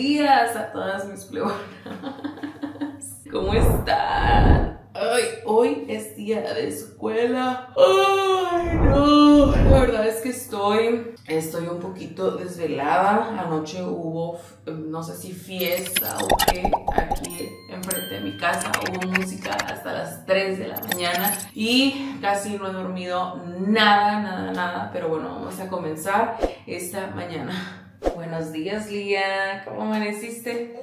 días a todas mis plebonas. ¿Cómo están? Ay, hoy es día de escuela. Ay, no. La verdad es que estoy un poquito desvelada. Anoche hubo, no sé si fiesta o qué, aquí enfrente de mi casa. Hubo música hasta las 3 de la mañana y casi no he dormido nada. Pero bueno, vamos a comenzar esta mañana. Buenos días, Lía. ¿Cómo amaneciste?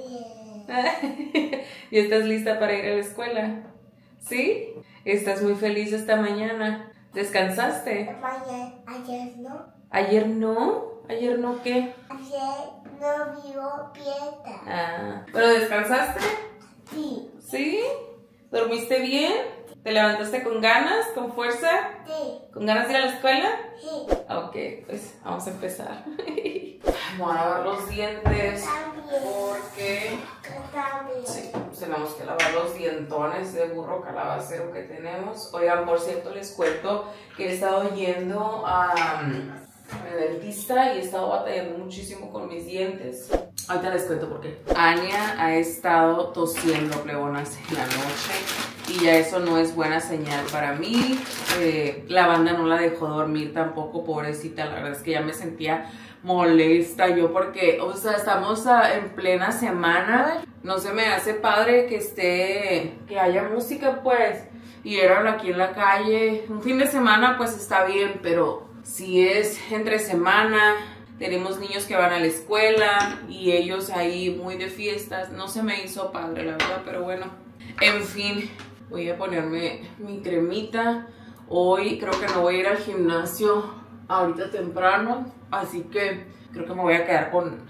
¿Y estás lista para ir a la escuela? ¿Sí? ¿Estás muy feliz esta mañana? ¿Descansaste? Ayer no. ¿Ayer no? ¿Ayer no qué? Ayer no vivo fiesta. Ah, ¿pero descansaste? Sí. ¿Sí? ¿Dormiste bien? ¿Te levantaste con ganas, con fuerza? Sí. ¿Con ganas de ir a la escuela? Sí. Ok, pues vamos a empezar. Vamos a lavar los dientes porque sí, tenemos que lavar los dientones de burro calabacero que tenemos. Oigan, por cierto, les cuento que he estado yendo a mi dentista y he estado batallando muchísimo con mis dientes. Ahorita les cuento por qué. Ania ha estado tosiendo, plebonas, en la noche y ya eso no es buena señal para mí. La banda no la dejó dormir tampoco, pobrecita. La verdad es que ya me sentía molesta yo porque, o sea, estamos en plena semana. No se me hace padre que haya música, pues, y eran aquí en la calle. Un fin de semana, pues, está bien, pero si es entre semana, tenemos niños que van a la escuela y ellos ahí muy de fiestas, no se me hizo padre, la verdad, pero bueno, en fin, voy a ponerme mi cremita. Hoy creo que no voy a ir al gimnasio ahorita temprano, así que creo que me voy a quedar con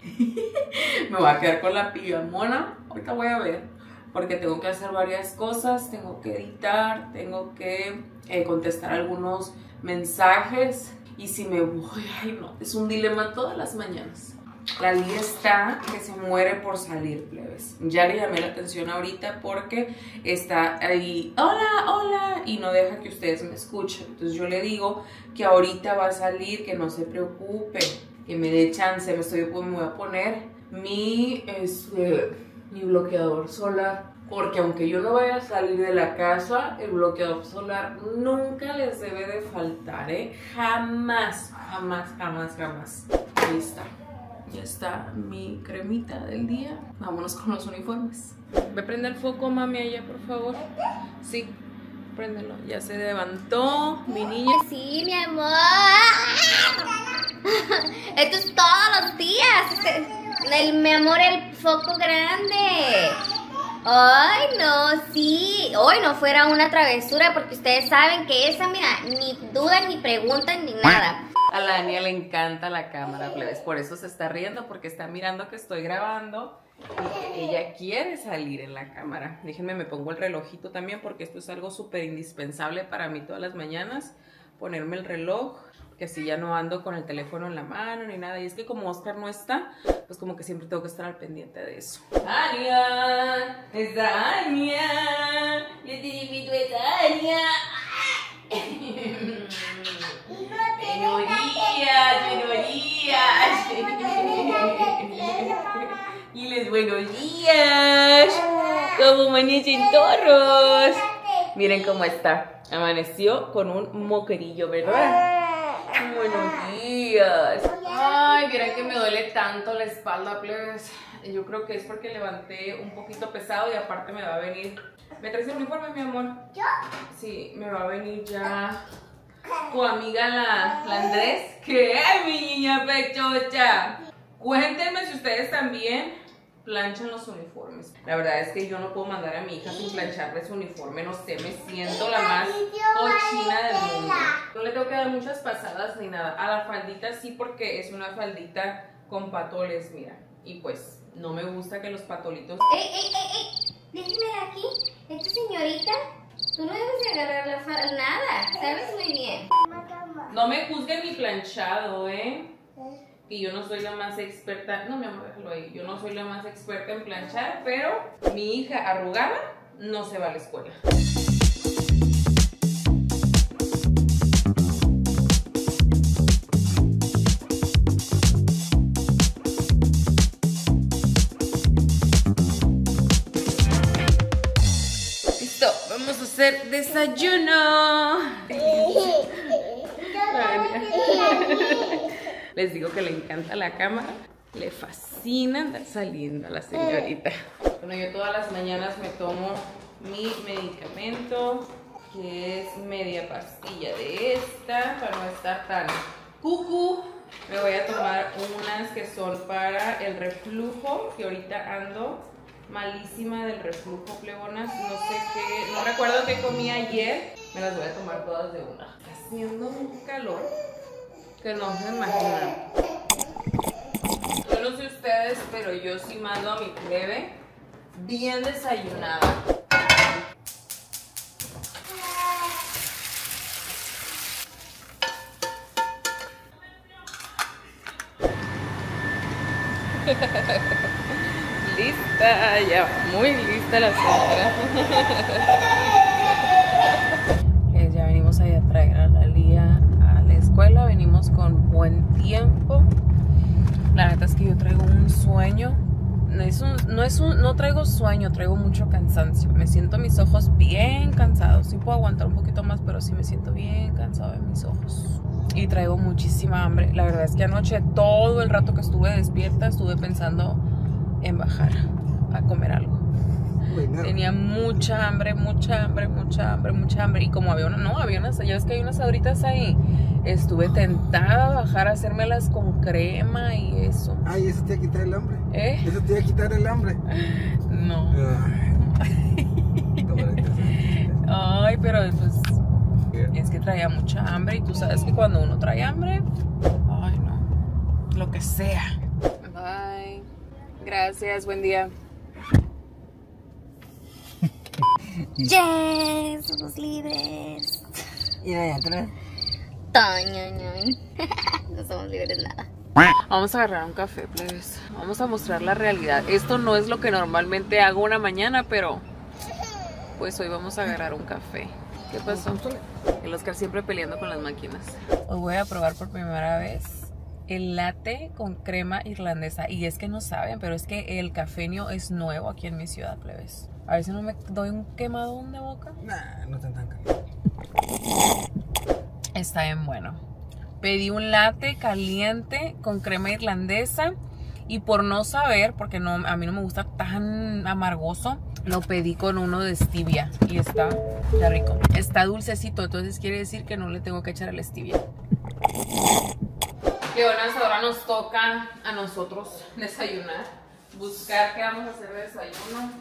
la pijamona. Ahorita voy a ver, porque tengo que hacer varias cosas, tengo que editar, tengo que contestar algunos mensajes. Y si me voy, ay no, es un dilema todas las mañanas. La Lía está que se muere por salir, plebes. Ya le llamé la atención ahorita porque está ahí, hola, y no deja que ustedes me escuchen. Entonces yo le digo que ahorita va a salir, que no se preocupe, que me dé chance. Me voy a poner mi bloqueador solar. Porque aunque yo no vaya a salir de la casa, el bloqueador solar nunca les debe de faltar, ¿eh? Jamás. Ahí está. Ya está mi cremita del día. Vámonos con los uniformes. Ve a prender el foco, mami, allá, por favor. Sí, préndelo. Ya se levantó mi niña. Sí, mi amor. Esto es todos los días. Mi amor, el foco grande. Ay, no, sí. Hoy no fuera una travesura porque ustedes saben que esa, mira, ni dudan, ni preguntan, ni nada. A la Ania le encanta la cámara, plebes. Por eso se está riendo, porque está mirando que estoy grabando y que ella quiere salir en la cámara. Déjenme, me pongo el relojito también porque esto es algo súper indispensable para mí todas las mañanas. Ponerme el reloj, que así ya no ando con el teléfono en la mano ni nada. Y es que como Oscar no está, pues como que siempre tengo que estar al pendiente de eso. ¡Ania! ¡Está Ania! ¡Yo te invito a Ania! Buenos días. ¿Cómo amanecen toros? Miren cómo está. Amaneció con un moquerillo, ¿verdad? Buenos días. Ay, miren que me duele tanto la espalda, plebes. Yo creo que es porque levanté un poquito pesado y aparte me va a venir. ¿Me traes el uniforme, mi amor? ¿Yo? Sí, me va a venir ya tu amiga la Andrés. ¿Qué es, mi niña pechocha? Cuéntenme si ustedes también planchan los uniformes. La verdad es que yo no puedo mandar a mi hija sin plancharle su uniforme. No sé, me siento la más cochina del mundo. No le tengo que dar muchas pasadas ni nada. A la faldita sí, porque es una faldita con patoles, mira. Y pues no me gusta que los patolitos... ¡Ey! Déjeme de aquí. Esta señorita, tú no debes de agarrar la falda, nada. Sabes muy bien. No me juzguen mi planchado, ¿eh? Y yo no soy la más experta, no mi amor, déjalo ahí, yo no soy la más experta en planchar, pero mi hija arrugada no se va a la escuela. Listo, vamos a hacer desayuno. Les digo que le encanta la cámara. Le fascina andar saliendo a la señorita. Bueno, yo todas las mañanas me tomo mi medicamento, que es media pastilla de esta, para no estar tan cucu. Me voy a tomar unas que son para el reflujo, que ahorita ando malísima del reflujo, plebonas. No sé qué, no recuerdo qué comí ayer. Me las voy a tomar todas de una. Está haciendo un calor que no se imaginan. Yo no sé ustedes, pero yo sí mando a mi plebe bien desayunada. Lista, ya muy lista la señora. Ya venimos ahí a traer a la Lía a la escuela, venimos con buen tiempo. La neta es que yo traigo un sueño. No traigo sueño, traigo mucho cansancio. Me siento mis ojos bien cansados. Sí puedo aguantar un poquito más, pero sí me siento bien cansado en mis ojos. Y traigo muchísima hambre. La verdad es que anoche, todo el rato que estuve despierta, estuve pensando en bajar a comer algo. Bueno. Tenía mucha hambre. Y como había unas, ya ves que hay unas ahoritas ahí, estuve tentada a bajar a hacérmelas con crema y eso. Ay, eso te iba a quitar el hambre. Eso te iba a quitar el hambre. No. Ay, pero pues es que traía mucha hambre y tú sabes que cuando uno trae hambre, ay no, lo que sea. Bye. Gracias, buen día. Yes, somos libres. Y allá atrás. No somos libres nada. Vamos a agarrar un café, plebes. Vamos a mostrar la realidad. Esto no es lo que normalmente hago una mañana, pero pues hoy vamos a agarrar un café. ¿Qué pasó? El Oscar siempre peleando con las máquinas. Hoy voy a probar por primera vez el latte con crema irlandesa. Y es que no saben, pero es que el cafeño es nuevo aquí en mi ciudad, plebes. A ver si no me doy un quemadón de boca. Nah, no te tan caliente. Está bien bueno. Pedí un latte caliente con crema irlandesa. Y por no saber, porque a mí no me gusta tan amargoso, lo pedí con uno de stevia. Y está ya rico. Está dulcecito, entonces quiere decir que no le tengo que echar el stevia. Leonas, ahora nos toca a nosotros desayunar. Buscar qué vamos a hacer de desayuno.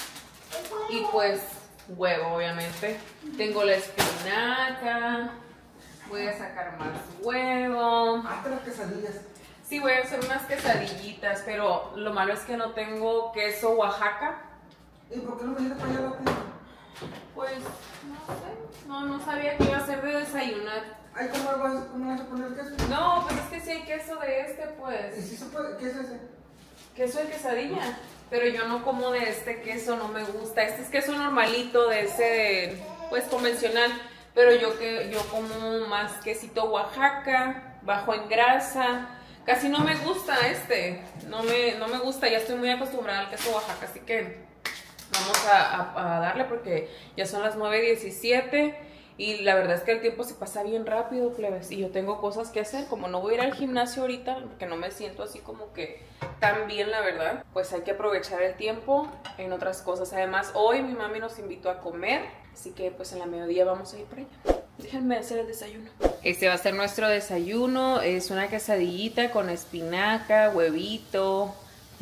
Y pues huevo, obviamente. Tengo la espinaca. Voy a sacar más huevo. Hazte las quesadillas. Sí, voy a hacer unas quesadillitas, pero lo malo es que no tengo queso Oaxaca. ¿Y por qué no me dijiste para allá la tienda? Pues, no sé. No sabía qué iba a hacer de desayunar. Ay, ¿cómo vas a poner queso? No, pero es que sí hay queso de este, pues. ¿Y si se puede? ¿Qué es ese? Queso de quesadilla. Pero yo no como de este queso, no me gusta. Este es queso normalito, de ese, pues, convencional. Pero yo como más quesito Oaxaca, bajo en grasa. Casi no me gusta este. No me gusta, ya estoy muy acostumbrada al queso Oaxaca. Así que vamos a darle porque ya son las 9:17. Y la verdad es que el tiempo se pasa bien rápido, plebes. Y yo tengo cosas que hacer. Como no voy a ir al gimnasio ahorita, porque no me siento así como que tan bien, la verdad. Pues hay que aprovechar el tiempo en otras cosas. Además, hoy mi mami nos invitó a comer. Así que pues en la mediodía vamos a ir por allá. Déjenme hacer el desayuno. Este va a ser nuestro desayuno. Es una quesadillita con espinaca, huevito.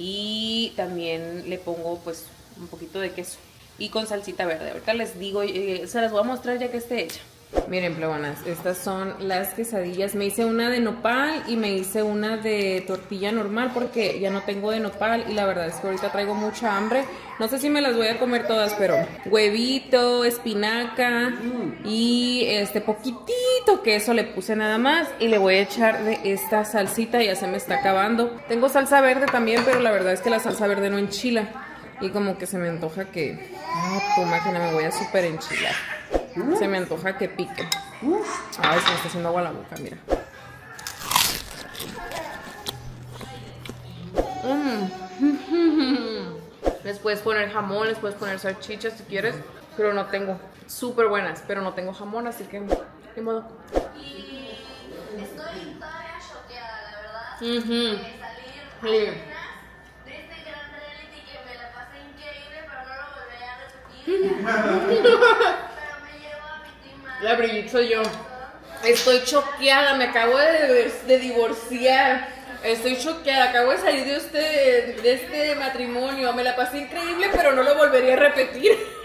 Y también le pongo pues un poquito de queso. Y con salsita verde. Ahorita les digo, se las voy a mostrar ya que esté hecha. Miren, plebonas, estas son las quesadillas. Me hice una de nopal y me hice una de tortilla normal porque ya no tengo de nopal y la verdad es que ahorita traigo mucha hambre. No sé si me las voy a comer todas, pero huevito, espinaca y poquitito queso le puse nada más y le voy a echar de esta salsita, ya se me está acabando. Tengo salsa verde también, pero la verdad es que la salsa verde no enchila y como que se me antoja que... tu máquina, me voy a súper enchilar. Se me antoja que pique. Ay, se me está haciendo agua la boca, mira. Les puedes poner jamón, les puedes poner salchichas si quieres. pero no tengo. Súper buenas, pero no tengo jamón, así que ni modo. Y estoy todavía choqueada, la verdad. Ujú. Salir Sí. de este gran reality que me la pasé increíble, pero no lo volveré a repetir. Pero me llevo a mi team. La Brigitte soy yo. Estoy choqueada, me acabo de divorciar. Estoy choqueada, acabo de salir de este matrimonio. Me la pasé increíble, pero no lo volvería a repetir.